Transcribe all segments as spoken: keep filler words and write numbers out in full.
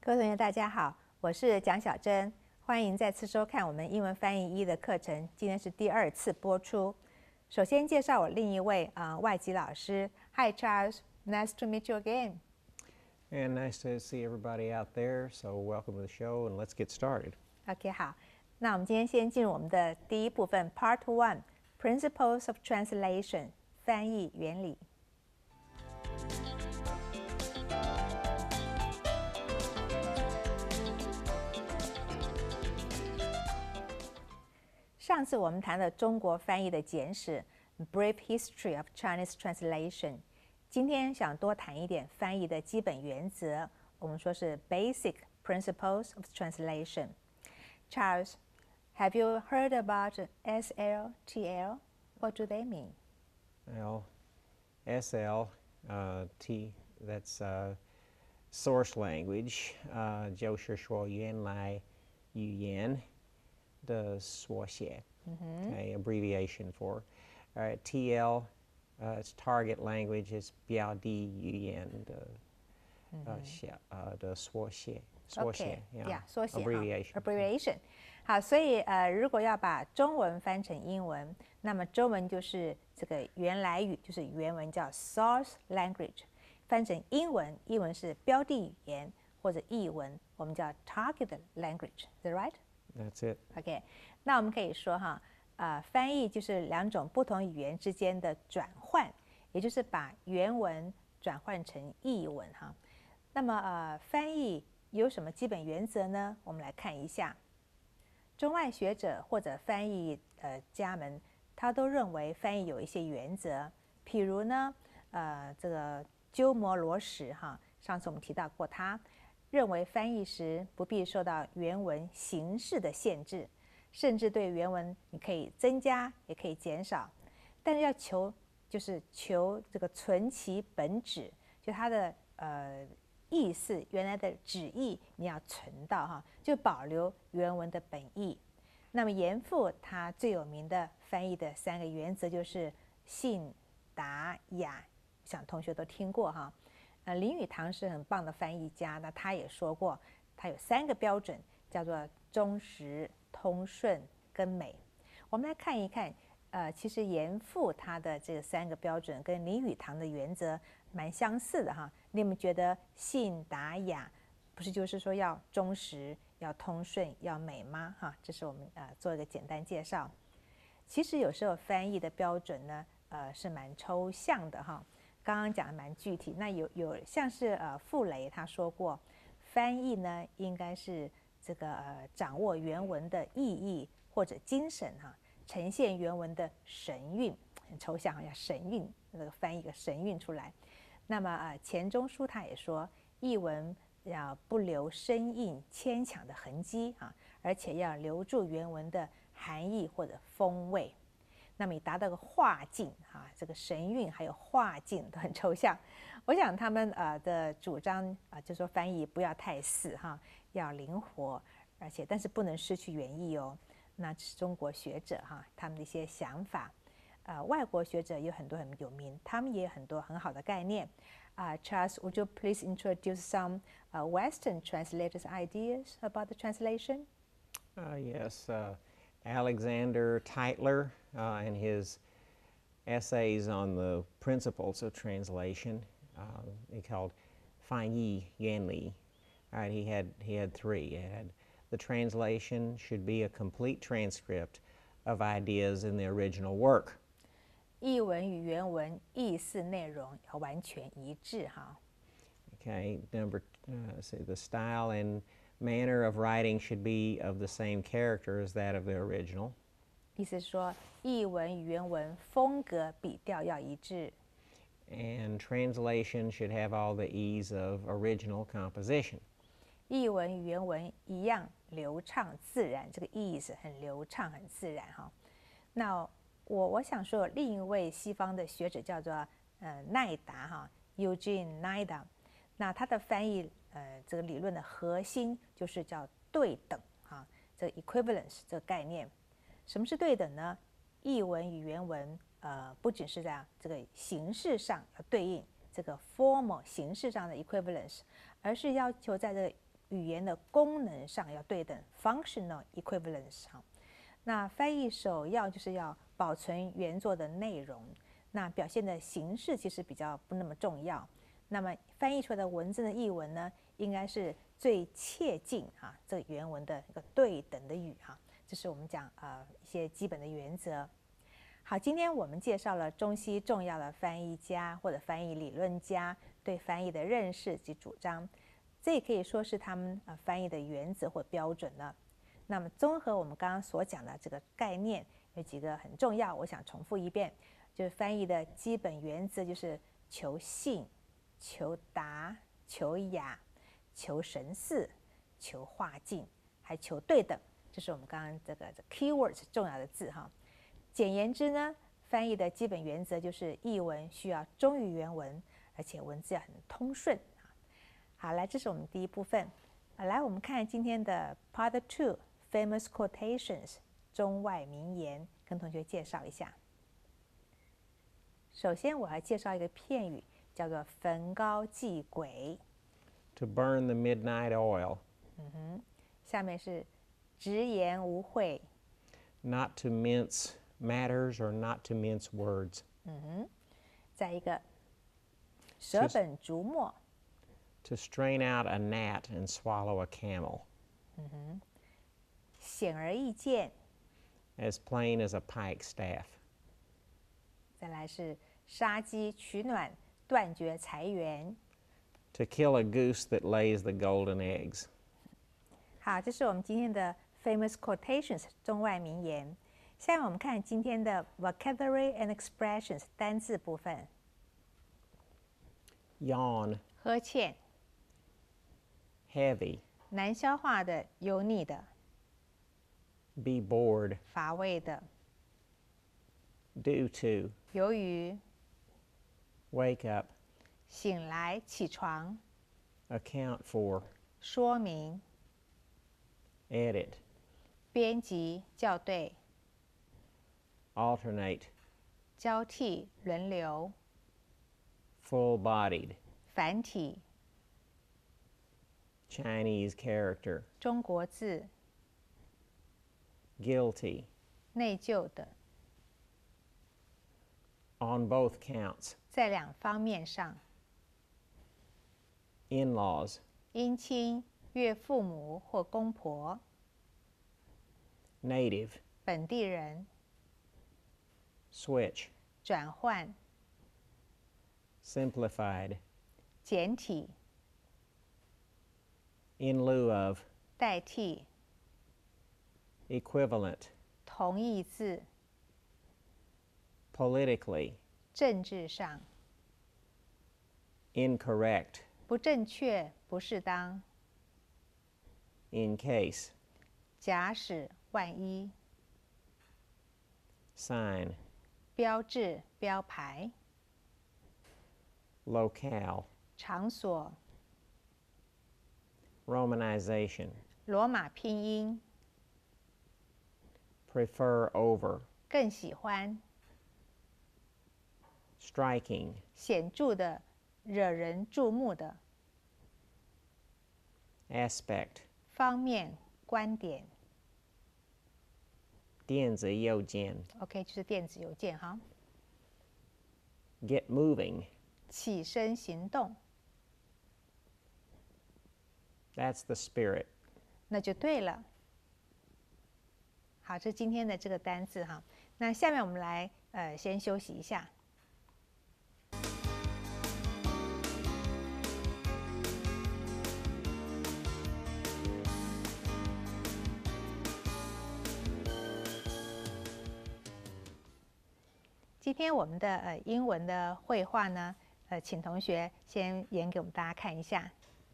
各位同学，大家好，我是蒋小珍，欢迎再次收看我们英文翻译一的课程。今天是第二次播出。首先介绍我另一位啊、呃、外籍老师 ，Hi Charles, nice to meet you again. And nice to see everybody out there. So welcome to the show, and let's get started. OK， 好，那我们今天先进入我们的第一部分 Part One, Principles of Translation 翻译原理。上次我们谈了中国翻译的简史 Brief History of Chinese Translation， 今天想多谈一点翻译的基本原则，我们说是 Basic Principles of Translation. Charles, have you heard about S L T L? What do they mean? Well, S L, uh, T, that's uh, source language, uh, 就是说原来语言的缩写, okay, abbreviation for. All right, T L, uh, it's target language, it's 标的语言的, uh, 小, uh, 的缩写, 缩写, OK， yeah, 缩写 abbreviation. abbreviation。好，所以呃，如果要把中文翻成英文，那么中文就是这个原来语，就是原文叫 source language， 翻成英文，英文是标的语言或者译文，我们叫 target language。Is that right? That's it. OK， 那我们可以说哈，呃，翻译就是两种不同语言之间的转换，也就是把原文转换成译文哈。那么呃，翻译有什么基本原则呢？我们来看一下。中外学者或者翻译呃家们，他都认为翻译有一些原则，譬如呢，呃，这个鸠摩罗什哈，上次我们提到过他。认为翻译时不必受到原文形式的限制，甚至对原文你可以增加也可以减少，但是要求就是求这个存其本旨，就它的呃意思原来的旨意你要存到哈，就保留原文的本意。那么严复他最有名的翻译的三个原则就是信、达、雅，想同学都听过哈。呃，林语堂是很棒的翻译家，那他也说过，他有三个标准，叫做忠实、通顺跟美。我们来看一看，呃，其实严复他的这三个标准跟林语堂的原则蛮相似的哈。你们觉得信、达、雅，不是就是说要忠实、要通顺、要美吗？哈，这是我们呃做一个简单介绍。其实有时候翻译的标准呢，呃，是蛮抽象的哈。刚刚讲的蛮具体，那有有像是呃傅雷他说过，翻译呢应该是这个呃掌握原文的意义或者精神哈、啊，呈现原文的神韵，很抽象，要神韵，那个翻译个神韵出来。那么呃钱钟书他也说，译文要不留生硬牵强的痕迹啊，而且要留住原文的含义或者风味。那么你达到个画境哈、啊，这个神韵还有画境都很抽象。我想他们呃的主张啊，就说翻译不要太死哈、啊，要灵活，而且但是不能失去原意哦。那是中国学者哈、啊、他们的一些想法，呃，外国学者有很多很有名，他们也有很多很好的概念。啊、uh, ，Charles, would you please introduce some uh, Western translators' ideas about the translation? Uh, yes, uh, Alexander Tytler uh, and his essays on the principles of translation, uh, he called 翻译原理. All right, he had he had three. He had the translation should be a complete transcript of ideas in the original work. 译文与原文意思内容要完全一致哈。 Okay, number uh, say the style and manner of writing should be of the same character as that of the original. 意思是说，译文与原文风格笔调要一致。 And translation should have all the ease of original composition. 译文与原文一样流畅自然，这个意思很流畅很自然哈。那我我想说，另一位西方的学者叫做呃奈达哈 ，Eugene Nida， 那他的翻译呃这个理论的核心就是叫对等哈，这个 equivalence 这个概念。什么是对等呢？译文与原文呃不只是在这个形式上要对应这个 formal 形式上的 equivalence， 而是要求在这个语言的功能上要对等 （functional equivalence） 哈。那翻译首要就是要保存原作的内容，那表现的形式其实比较不那么重要。那么翻译出来的文字的译文呢，应该是最切近哈、啊、这个原文的一个对等的语哈、啊，这是我们讲呃一些基本的原则。好，今天我们介绍了中西重要的翻译家或者翻译理论家对翻译的认识及主张，这也可以说是他们呃翻译的原则或标准了。那么综合我们刚刚所讲的这个概念，有几个很重要，我想重复一遍，就是翻译的基本原则就是求信、求达、求雅、求神似、求化境，还求对等，这是我们刚刚这个这 keywords 重要的字哈。简言之呢，翻译的基本原则就是译文需要忠于原文，而且文字要很通顺。好，来，这是我们第一部分。来，我们看今天的 Part Two Famous Quotations 中外名言，跟同学介绍一下。首先，我要介绍一个片语，叫做焚膏继鬼。 To burn the midnight oil. 嗯哼，下面是直言无讳。 Not to mince matters or not to mince words. 嗯哼，再一个舍本逐末。 To strain out a gnat and swallow a camel. 嗯哼，显而易见。 As plain as a pike staff. 再来是杀鸡取暖，断绝财源。 To kill a goose that lays the golden eggs. 好，这是我们今天的 Famous Quotations 中外名言。下面我们看今天的 Vocabulary and Expressions 单字部分。 Yawn. 呵欠。 Heavy. 难消化的、油腻的。 Be bored. 乏味的。 Due to. 由于。 Wake up. 醒来、起床。 Account for. 说明。 Edit. 编辑、校对。 Alternate. 交替、轮流。 Full-bodied. 繁体。 Chinese character. 中国字。 Guilty. 内疚的。 On both counts. 在两方面上。 In-laws. 姻亲、岳父母或公婆。 Native. 本地人。 Switch. 转换。 Simplified. 简体。 In lieu of. 代替。 Equivalent. 同义字。 Politically. 政治上。 Incorrect. 不正确、不适当。 In case. 假使、万一。 Sign. 标志、标牌。 Locale. 场所。 Romanization. 罗马拼音。 Prefer over. 更喜欢。 Striking. 显著的、惹人注目的。 Aspect. 方面、观点。 电子邮件。 OK， 就是电子邮件哈。 Get moving. 起身行动。 That's the spirit. 那就对了。好，这是今天的这个单字哈。那下面我们来呃先休息一下。今天我们的呃英文的绘画呢，呃，请同学先演给我们大家看一下。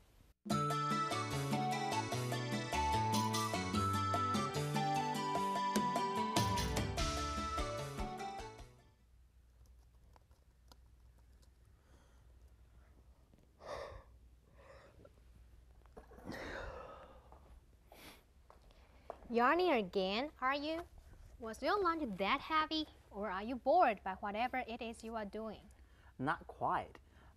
Yarning again, are you? Was your lunch that heavy, or are you bored by whatever it is you are doing? Not quite.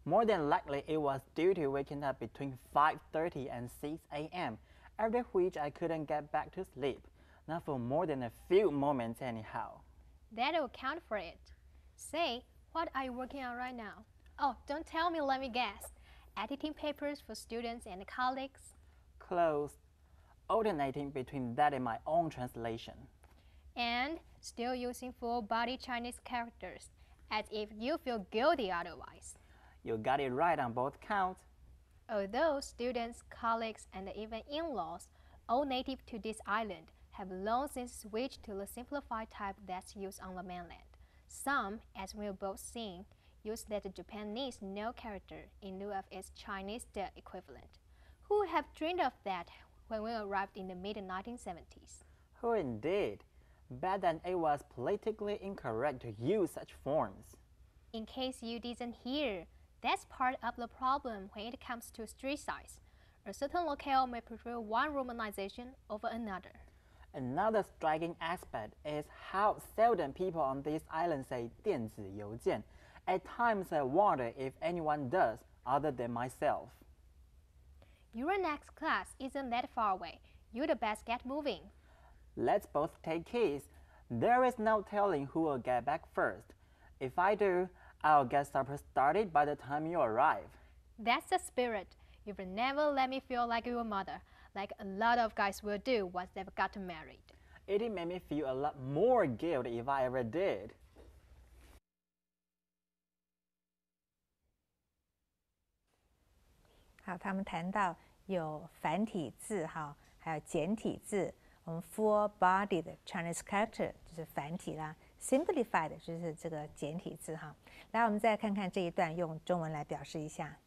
More than likely, it was due to waking up between five thirty and six A M, after which I couldn't get back to sleep, not for more than a few moments anyhow. That'll account for it. Say, what are you working on right now? Oh, don't tell me, let me guess. Editing papers for students and colleagues? Close. Alternating between that and my own translation. And still using full-body Chinese characters, as if you feel guilty otherwise. You got it right on both counts. Although students, colleagues, and even in-laws, all native to this island, have long since switched to the simplified type that's used on the mainland. Some, as we'll both see, use that Japanese no character in lieu of its Chinese the equivalent. Who would have dreamed of that when we arrived in the mid nineteen seventies? Who indeed? Back then it was politically incorrect to use such forms. In case you didn't hear, that's part of the problem when it comes to street size. A certain locale may prefer one romanization over another. Another striking aspect is how seldom people on this island say 电子邮件. At times I wonder if anyone does other than myself. Your next class isn't that far away. You'd best get moving. Let's both take keys. There is no telling who will get back first. If I do, I'll get supper started by the time you arrive. That's the spirit. You will never let me feel like your mother, like a lot of guys will do once they've gotten married. It'd make me feel a lot more guilty if I ever did. 好，他们谈到有繁体字哈，还有简体字。我们 full-bodied Chinese character 就是繁体啦 ，simplified 就是这个简体字哈。来，我们再看看这一段，用中文来表示一下。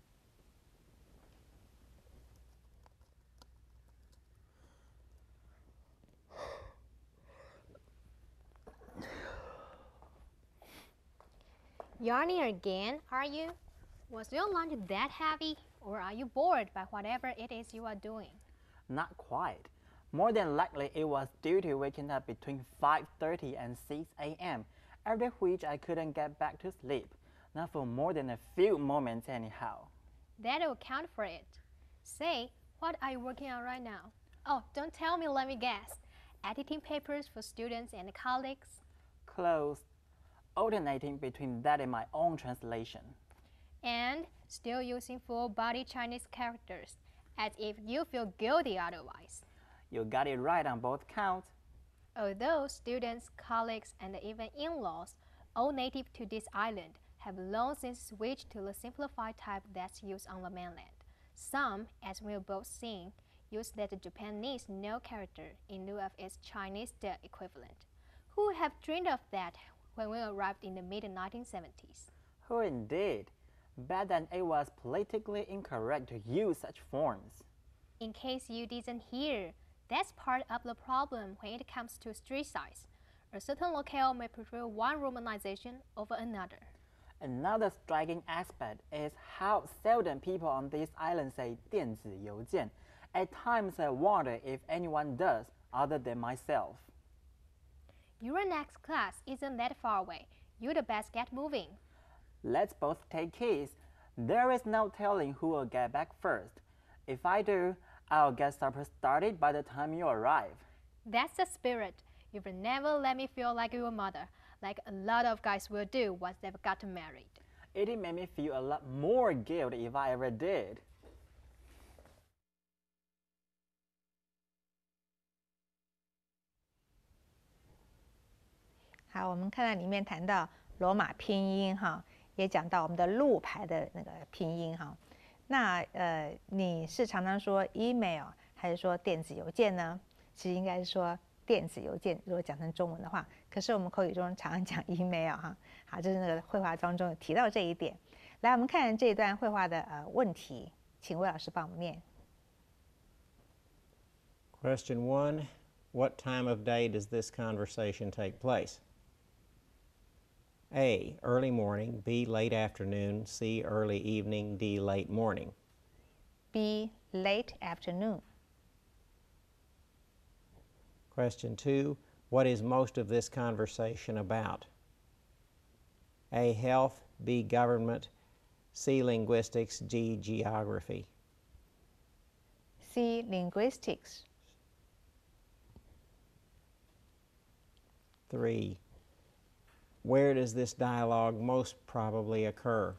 Yarning again, are you? Was your lunch that heavy, or are you bored by whatever it is you are doing? Not quite. More than likely, it was due to waking up between five thirty and six A M, after which I couldn't get back to sleep, not for more than a few moments anyhow. That'll account for it. Say, what are you working on right now? Oh, don't tell me, let me guess. Editing papers for students and colleagues? Close. Alternating between that and my own translation. And still using full-body Chinese characters, as if you feel guilty otherwise. You got it right on both counts. Although students, colleagues, and even in-laws, all native to this island, have long since switched to the simplified type that's used on the mainland. Some, as we'll both see, use that Japanese no character in lieu of its Chinese the equivalent. Who would have dreamed of that when we arrived in the mid nineteen seventies? Who indeed? Back then it was politically incorrect to use such forms. In case you didn't hear, that's part of the problem when it comes to street size. A certain locale may prefer one romanization over another. Another striking aspect is how seldom people on this island say 电子邮件. At times I wonder if anyone does other than myself. Your next class isn't that far away. You'd best get moving. Let's both take keys. There is no telling who will get back first. If I do, I'll get supper started by the time you arrive. That's the spirit. You will never let me feel like your mother, like a lot of guys will do once they've gotten married. It'd make me feel a lot more guilty if I ever did. 好，我们看到里面谈到罗马拼音哈，也讲到我们的路牌的那个拼音哈。那呃，你是常常说 email 还是说电子邮件呢？其实应该是说电子邮件，如果讲成中文的话。可是我们口语中常常讲 email 哈。好，这是那个绘画当中有提到这一点。来，我们看这一段绘画的呃问题，请魏老师帮我们念。 Question one, what time of day does this conversation take place? A, early morning, B, late afternoon, C, early evening, D, late morning. B, late afternoon. Question two, what is most of this conversation about? A, health, B, government, C. Linguistics. G. Geography. C. Linguistics. Three. Where does this dialogue most probably occur?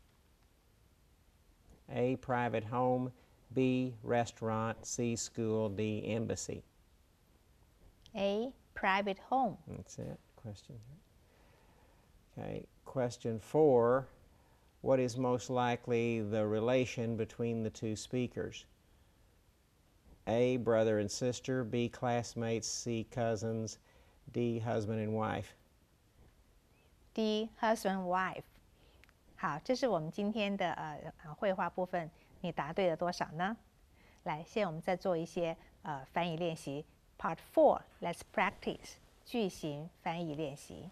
A. Private home. B. Restaurant. C. School. D. Embassy. A. Private home. That's it. Question. Okay. Question four. What is most likely the relation between the two speakers? A. Brother and sister. B. Classmates. C. Cousins. D. Husband and wife. D. Husband wife. 好，这是我们今天的呃绘画部分，你答对了多少呢？来，现在我们再做一些呃翻译练习。Part four, let's practice 句型翻译练习。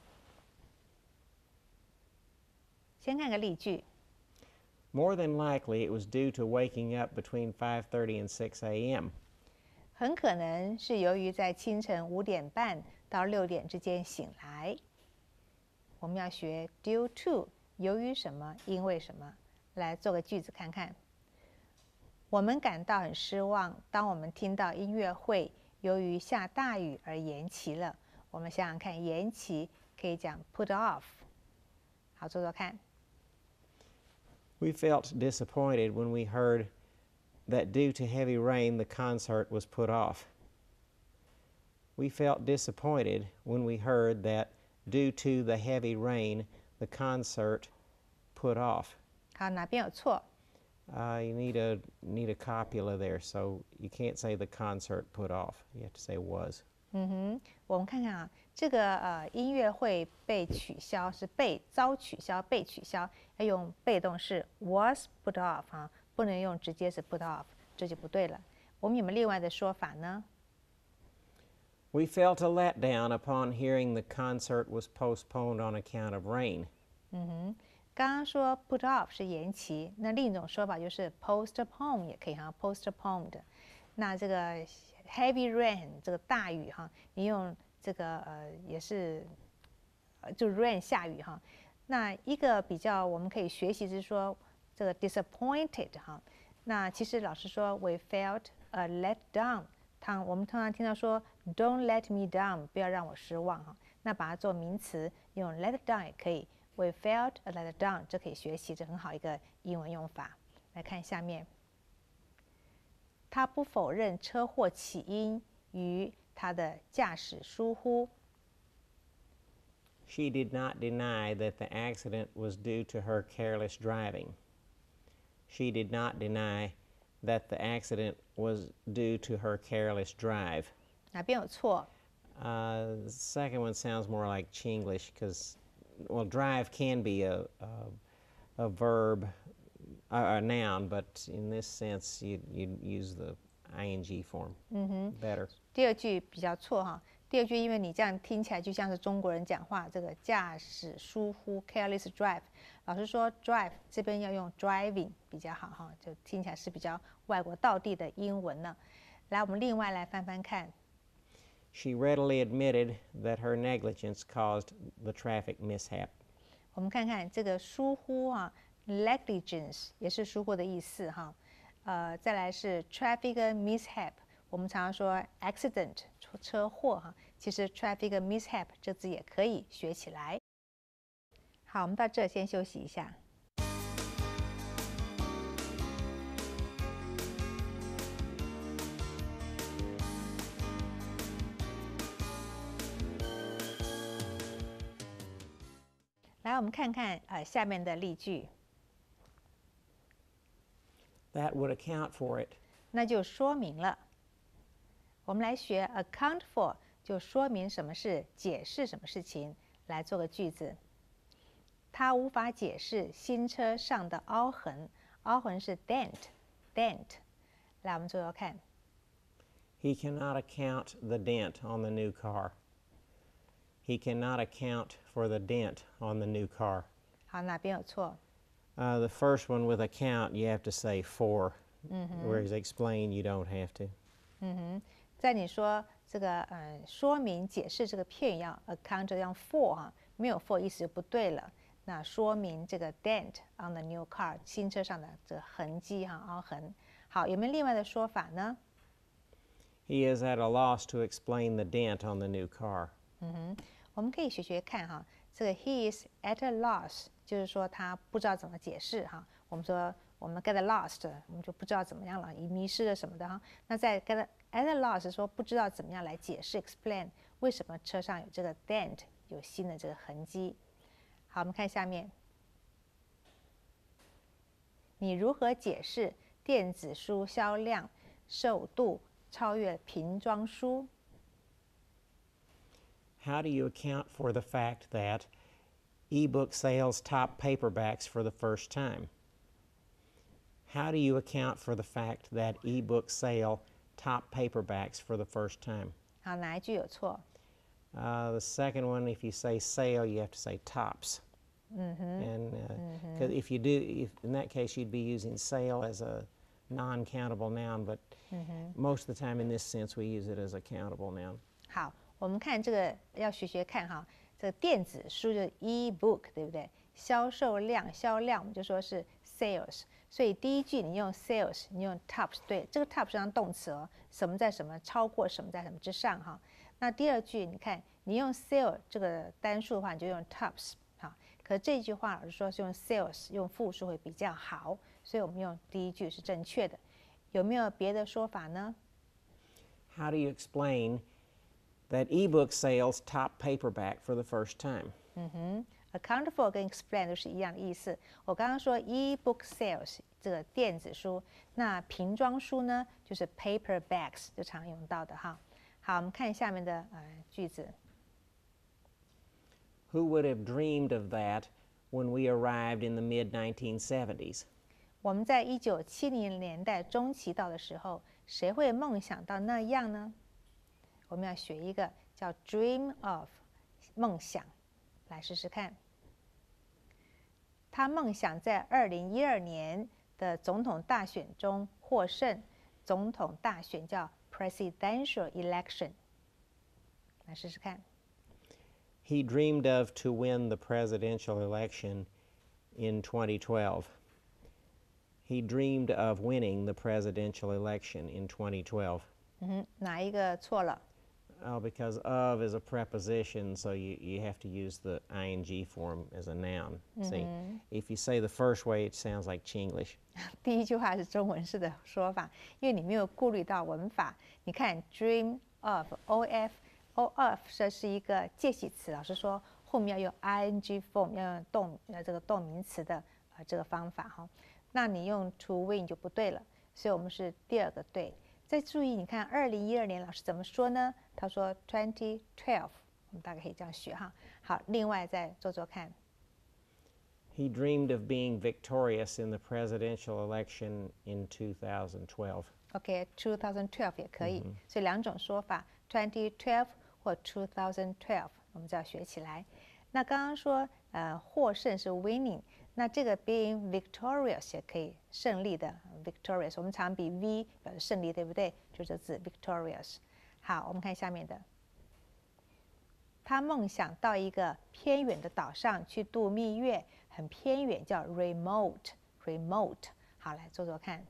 先看个例句。 More than likely, it was due to waking up between five thirty and six a m 很可能是由于在清晨五点半到六点之间醒来。我们要学 due to 由于什么，因为什么，来做个句子看看。我们感到很失望，当我们听到音乐会由于下大雨而延期了。我们想想看，延期可以讲 put off。好，做做看。 We felt disappointed when we heard that due to heavy rain, the concert was put off. We felt disappointed when we heard that due to the heavy rain, the concert put off. 好，哪边有错？ Uh, you need a need a copula there, so you can't say the concert put off. You have to say was. 嗯哼，我们看看啊，这个呃音乐会被取消是被遭取消，被取消要用被动式 was put off 啊，不能用直接是 put off， 这就不对了。我们有没有另外的说法呢？ We felt a letdown upon hearing the concert was postponed on account of rain. 嗯哼，刚刚说 put off 是延期，那另一种说法就是 postpone 也可以哈 ，postponed。那这个 heavy rain 这个大雨哈，你用这个呃也是，呃就 rain 下雨哈。那一个比较我们可以学习是说这个 disappointed 哈。那其实老师说 we felt a let down， 他我们通常听到说 don't let me down， 不要让我失望哈。那把它做名词，用 let down 也可以。We felt a let down， 这可以学习，这很好一个英文用法。来看下面，他不否认车祸起因于他的驾驶疏忽。 She did not deny that the accident was due to her careless driving. She did not deny that the accident was due to her careless drive. 哪边有错？ Uh, the second one sounds more like Chinglish because, well, drive can be a, a, a verb, a, a noun, but in this sense, you, you'd use the ing form better. 第二句比较错哈。第二句因为你这样听起来就像是中国人讲话，这个驾驶疏忽 careless drive。老师说 drive 这边要用 driving 比较好哈，就听起来是比较外国道地的英文呢。来，我们另外来翻翻看。 She readily admitted that her negligence caused the traffic mishap. 我们看看这个疏忽啊 ，negligence 也是疏忽的意思哈。呃，再来是 traffic mishap， 我们常常说 accident 车祸哈，其实 traffic mishap 这字也可以学起来。好，我们到这先休息一下。来，我们看看呃下面的例句， That would account for it. 那就说明了。我们来学 account for， 就说明什么事，解释什么事情。来做个句子，他无法解释新车上的凹痕，凹痕是 dent，dent。来，我们做做看。 He cannot account the dent on the new car. He cannot account for the dent on the new car. 好，哪边有错？ Uh, the first one with account, you have to say for, whereas explain, you don't have to. 嗯哼，在你说这个呃说明解释这个片语要 account 要用 for 哈，没有 for 意思就不对了。 那说明这个 dent on the new car 新车上的这个痕迹哈，凹痕。好，有没有另外的说法呢？ He is at a loss to explain the dent on the new car. 嗯哼，我们可以学学看哈，这个 he is at a loss 就是说他不知道怎么解释哈。我们说我们 get lost， 我们就不知道怎么样了，迷失了什么的哈。那在 get at a loss 说不知道怎么样来解释 explain 为什么车上有这个 dent 有新的这个痕迹。好，我们看下面，你如何解释电子书销量售度超越瓶装书？ How do you account for the fact that ebook sales top paperbacks for the first time? How do you account for the fact that ebook sale top paperbacks for the first time? 好，哪一句有错？ Uh, the second one, if you say sale, you have to say tops. Mm-hmm. And uh, 'cause if you do, if, in that case, you'd be using sale as a non-countable noun, but most of the time in this sense, we use it as a countable noun. 好，我们看这个要学学看哈，这个电子书就是 e-book， 对不对？销售量、销量，我们就说是 sales。所以第一句你用 sales， 你用 tops， 对，这个 top 是当动词哦，什么在什么超过什么在什么之上哈。那第二句你看，你用 sale 这个单数的话，你就用 tops 好。可这句话老师说是用 sales 用复数会比较好，所以我们用第一句是正确的。有没有别的说法呢？ How do you explain that ebook sales top paperback for the first time? 嗯哼 ，account for 跟 explain 都是一样的意思。我刚刚说 e-book sales 这个电子书，那瓶装书呢就是 paperbacks 就常用到的哈。好，我们看下面的呃句子。 Who would have dreamed of that when we arrived in the mid nineteen seventies? 我们在一九七零年代中期到的时候，谁会梦想到那样呢？我们要学一个叫 dream of 梦想，来试试看。他梦想在二零一二年的总统大选中获胜。总统大选叫 presidential election， 来试试看。 He dreamed of to win the presidential election in twenty twelve. He dreamed of winning the presidential election in twenty twelve. 嗯哼，哪一个错了？ Oh, because of is a preposition, so you, you have to use the ing form as a noun. See, if you say the first way, it sounds like Chinglish. 第一句话是中文式的说法，因为你没有顾虑到文法。你看 dream of of。of 这是一个介系词，老师说后面要用 ing form， 要用动呃这个动名词的呃这个方法哈。那你用 to win 就不对了，所以我们是第二个对。再注意，你看二零一二年老师怎么说呢？他说 twenty twelve， 我们大概可以这样学哈。好，另外再做做看。 He dreamed of being victorious in the presidential election in two thousand twelve. OK，two thousand twelve 也可以，所以两种说法 ，twenty twelve 或 two thousand twelve， 我们就要学起来。那刚刚说，呃，获胜是 winning， 那这个 being victorious 也可以胜利的 victorious， 我们常比 v 表示胜利，对不对？就这字 victorious。好，我们看下面的。他梦想到一个偏远的岛上去度蜜月，很偏远，叫 remote，remote。好，来做做看。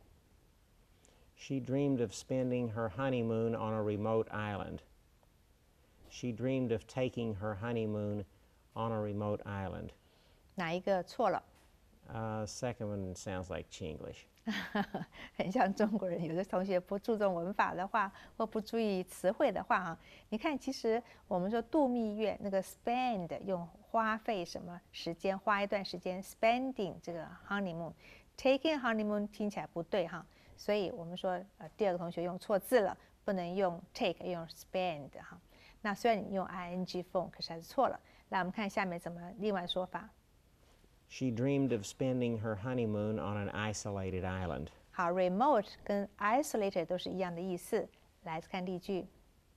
She dreamed of spending her honeymoon on a remote island. She dreamed of taking her honeymoon on a remote island. 哪一个错了？ Uh, second one sounds like Chinglish. 很像中国人。有的同学不注重文法的话，或不注意词汇的话，哈，你看，其实我们说度蜜月，那个 spend 用花费什么时间，花一段时间 spending 这个 honeymoon，taking honeymoon 听起来不对哈，所以我们说呃第二个同学用错字了，不能用 take， 用 spend 哈。那虽然你用 ing form， 可是还是错了。来，我们看下面怎么另外说法。 She dreamed of spending her honeymoon on an isolated island. 好 ，remote 跟 isolated 都是一样的意思。来看例句。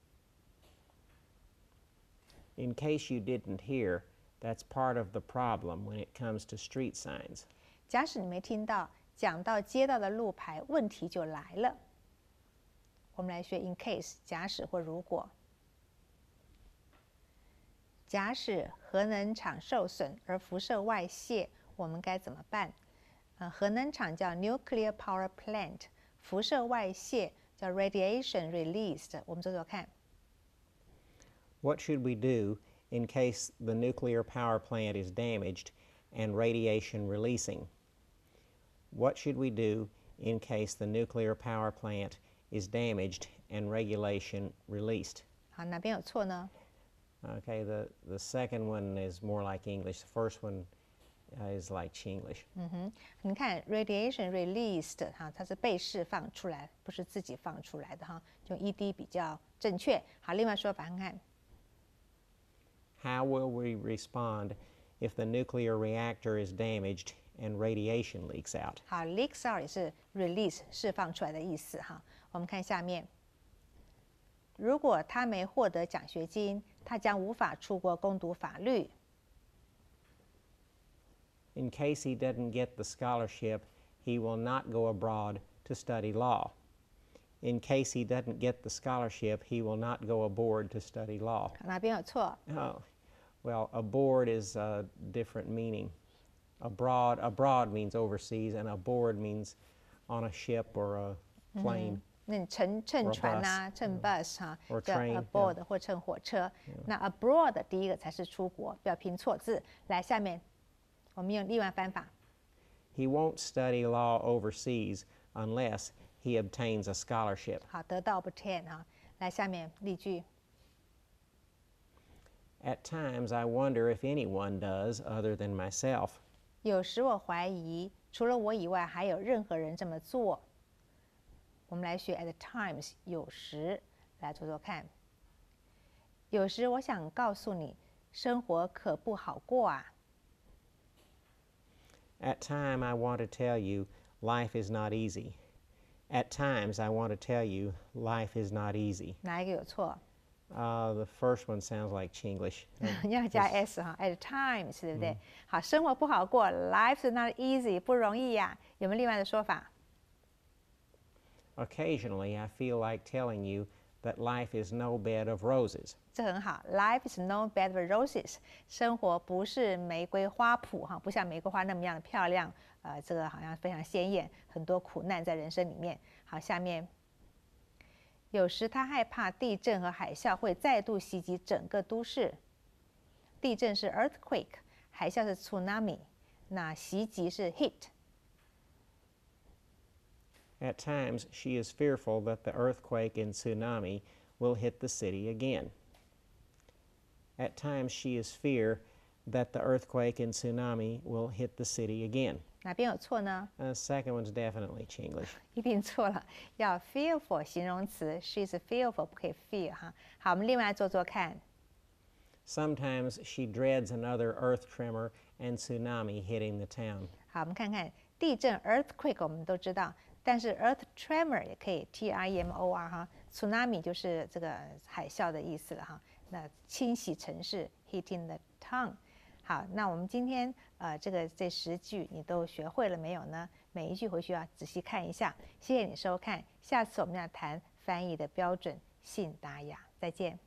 In case you didn't hear, that's part of the problem when it comes to street signs. 假使你没听到，讲到街道的路牌，问题就来了。我们来学 in case， 假使或如果。 假使核能厂受损而辐射外泄，我们该怎么办？呃，核能厂叫 nuclear power plant， 辐射外泄叫 radiation released。我们做做看。 What should we do in case the nuclear power plant is damaged and radiation releasing? What should we do in case the nuclear power plant is damaged and radiation released? 好，哪边有错呢？ Okay, the, the second one is more like English. The first one uh, is like Chinglish. 嗯哼，你看 radiation released 哈，它是被释放出来，不是自己放出来的哈，用 ed 比较正确。好，另外说法看看。 How will we respond if the nuclear reactor is damaged and radiation leaks out? 好 ，leaks out 也是 release 释放出来的意思哈。我们看下面，如果他没获得奖学金，他将无法出国攻读法律。 In case he doesn't get the scholarship, he will not go abroad to study law. In case he doesn't get the scholarship, he will not go aboard to study law. 哪边有错？ Oh, well, aboard is a different meaning. Abroad, abroad means overseas, and aboard means on a ship or a plane. 那你乘乘 Or a 船呐、乘 bus 哈， Or 叫 train, aboard 或乘火车。那 abroad 第一个才是出国，不要拼错字。来，下面我们用另外翻法。 He won't study law overseas unless he obtains a scholarship. 好，得到 obtain 哈。来，下面例句。 At times, I wonder if anyone does other than myself. 有时我怀疑，除了我以外，还有任何人这么做。我们来学 at times， 有时来做做看。有时我想告诉你，生活可不好过啊。 At time, I want to tell you, life is not easy. At times, I want to tell you, life is not easy. 哪一个有错？ Uh, the first one sounds like Chinglish. 要加 s 哈 ，at times 对不对？好，生活不好过 ，life is not easy， 不容易呀、有没有另外的说法？ Occasionally, I feel like telling you that life is no bed of roses. 这很好 ，life is no bed of roses， 生活不是玫瑰花圃哈，不像玫瑰花那么样的漂亮，呃，这个好像非常鲜艳，很多苦难在人生里面。好，下面，有时他害怕地震和海啸会再度袭击整个都市。地震是 earthquake， 海啸是 tsunami， 那袭击是 hit。 At times, she is fearful that the earthquake and tsunami will hit the city again. At times, she is fear that the earthquake and tsunami will hit the city again. 哪边有错呢？ The second one's definitely Chinglish. 一定错了，要 fearful 形容词 ，she's fearful 不可以 fear 哈。好，我们另外做做看。 Sometimes she dreads another earth tremor and tsunami hitting the town. 好，我们看看地震 earthquake 我们都知道，但是 earth tremor 也可以 T R E M O R 哈 ，tsunami 就是这个海啸的意思了哈。那侵袭城市 hitting the town。好，那我们今天呃这个这十句你都学会了没有呢？每一句回去要仔细看一下。谢谢你收看，下次我们要谈翻译的标准信达雅，再见。